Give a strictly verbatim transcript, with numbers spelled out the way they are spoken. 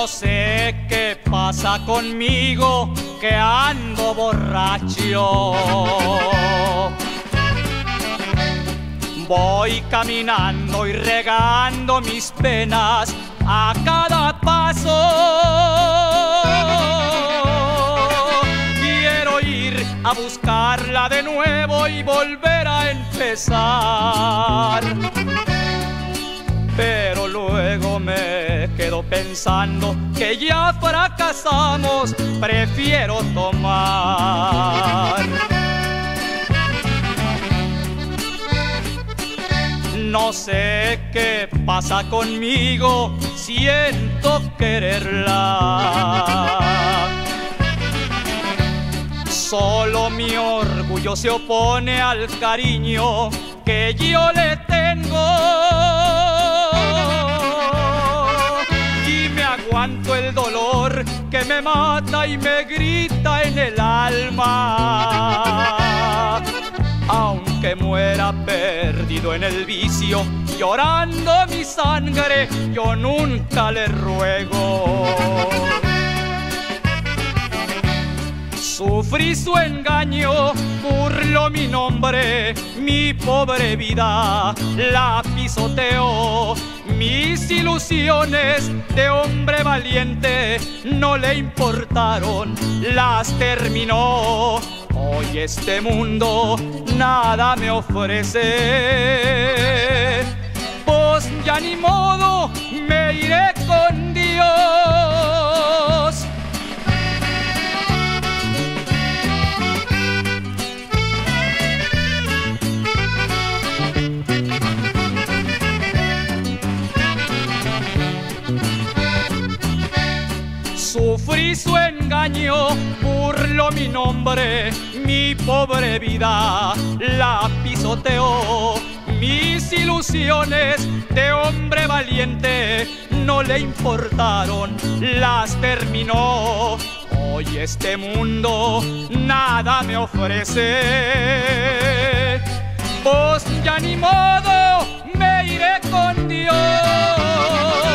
sé qué pasa conmigo, que ando borracho. Voy caminando y regando mis penas a cada paso. Quiero ir a buscarla de nuevo y volver a empezar. Pero luego me quedo pensando que ya fracasamos, prefiero tomar. No sé qué pasa conmigo, siento quererla. Solo mi orgullo se opone al cariño que yo le tengo. Y me aguanto el dolor que me mata y me grita en el alma. Aunque muera perdido en el vicio, llorando mi sangre, yo nunca le ruego. Sufrí su engaño, burló mi nombre, mi pobre vida la pisoteó. Mis ilusiones de hombre valiente no le importaron, las terminó. Hoy este mundo nada me ofrece, pues ya ni modo, me iré con Dios. Sufrí su engaño, burló mi nombre, mi pobre vida la pisoteó. Mis ilusiones de hombre valiente no le importaron, las terminó. Hoy este mundo nada me ofrece, pues ya ni modo, me iré con Dios.